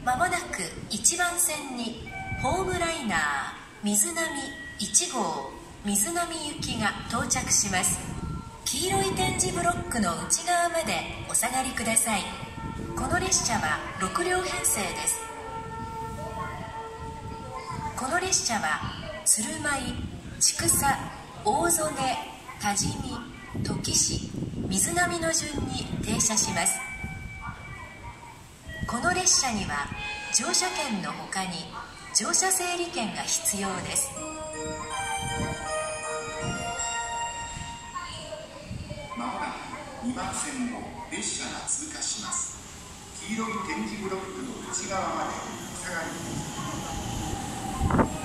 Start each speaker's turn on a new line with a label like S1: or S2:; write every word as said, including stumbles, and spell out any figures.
S1: まもなくいちばん線にホームライナー水波いち号水波行きが到着します。黄色い点字ブロックの内側までお下がりください。この列車はろく両編成です。この列車は鶴舞、千種、大曽根、多治見、土岐市、水波の順に停車します。この列車には乗車券のほかに乗車整理券が必要です。
S2: まもなくにばん線を列車が通過します。黄色い点字ブロックの内側までお下がりください。